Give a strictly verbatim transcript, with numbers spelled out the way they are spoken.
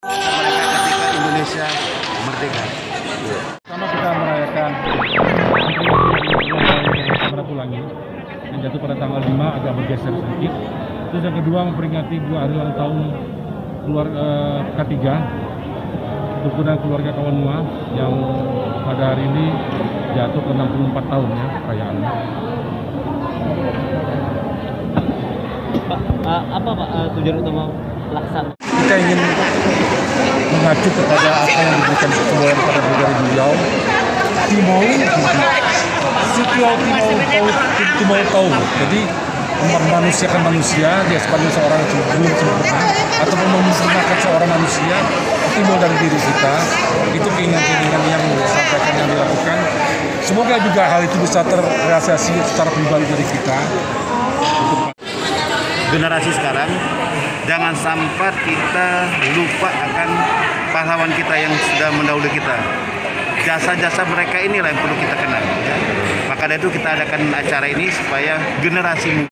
Mereka ketika Indonesia merdeka. Pertama kita merayakan Samratulangi yang jatuh pada tanggal lima, agak bergeser sedikit. Terus yang kedua memperingati dua hari ulang tahun keluarga K tiga kerukunan keluarga Kawanua yang pada hari ini jatuh ke enam puluh empat tahun ya perayaannya. Pak, uh, apa Pak uh, tujuan utama pelaksanaan? Kita ingin mengacu kepada apa yang diberikan kesembuhan pada negara beliau. Timau, Sutio Timau tahu, Timau tahu. Jadi memanusiakan manusia, dia sebagai seorang belum sempurna, ataupun menyempurnakan seorang manusia, timbul dari diri kita. Itu keinginan-keinginan yang disampaikan, yang dilakukan. Semoga juga hal itu bisa terrealisasi secara pribadi dari kita. Generasi sekarang, jangan sampai kita lupa akan pahlawan kita yang sudah mendahului kita. Jasa-jasa mereka inilah yang perlu kita kenal. Ya. Maka dari itu kita adakan acara ini supaya generasi